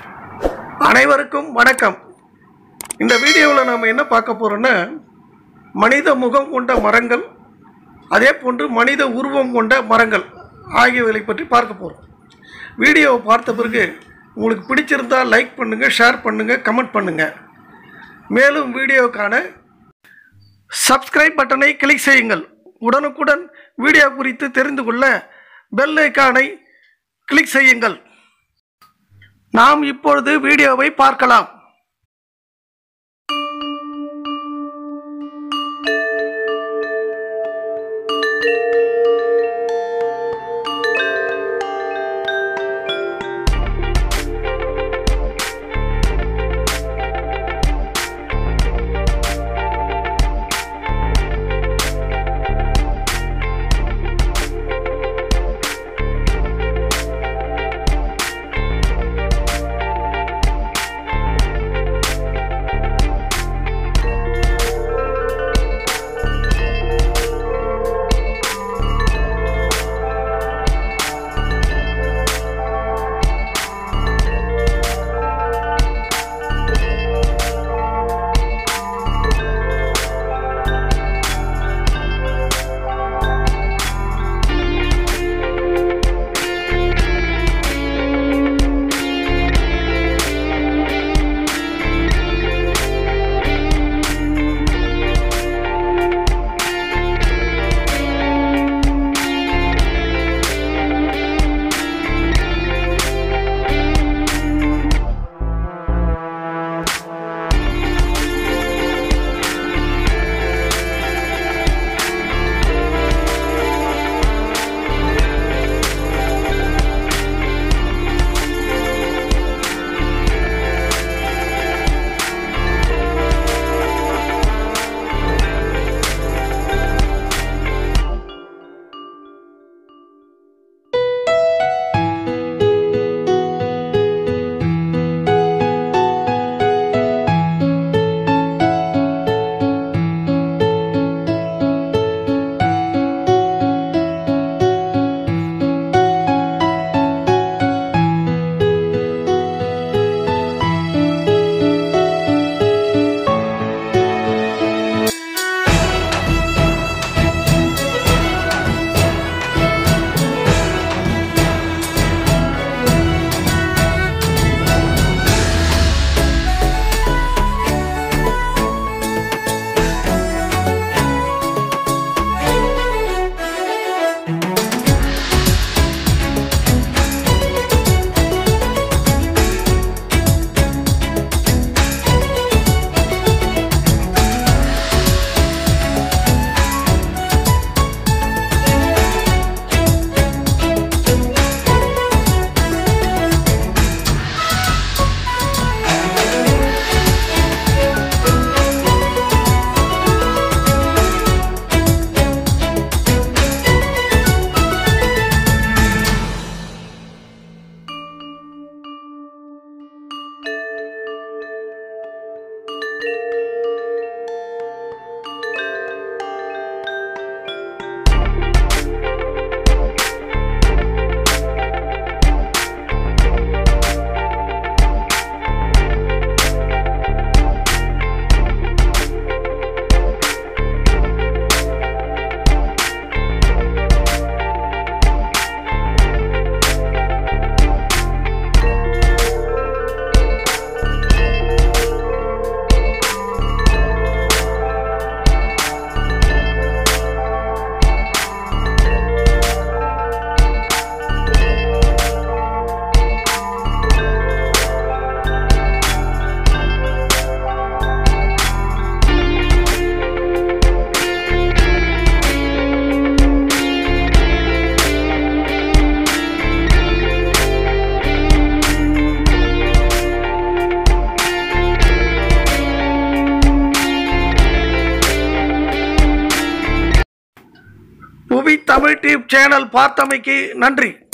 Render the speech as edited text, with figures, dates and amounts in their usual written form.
அனைவருக்கும் வணக்கம். இந்த வீடியோவில் நாம் என்ன பார்க்க போகிறோன்னா, மனித முகம் கொண்ட மரங்கள், அதே போன்று மனித உருவம் கொண்ட மரங்கள் ஆகியவைகளை பற்றி பார்க்க போகிறோம். வீடியோவை பார்த்த பிறகு உங்களுக்கு பிடிச்சிருந்தால் லைக் பண்ணுங்கள், ஷேர் பண்ணுங்கள், கமெண்ட் பண்ணுங்கள். மேலும் வீடியோக்கான சப்ஸ்கிரைப் பட்டனை கிளிக் செய்யுங்கள். உடனுக்குடன் வீடியோ குறித்து தெரிந்து கொள்ள பெல் ஐக்கானை கிளிக் செய்யுங்கள். நாம் இப்பொழுது வீடியோவை பார்க்கலாம். புவி தமிழ் டியூப் சேனல் பார்த்தமைக்கு நன்றி.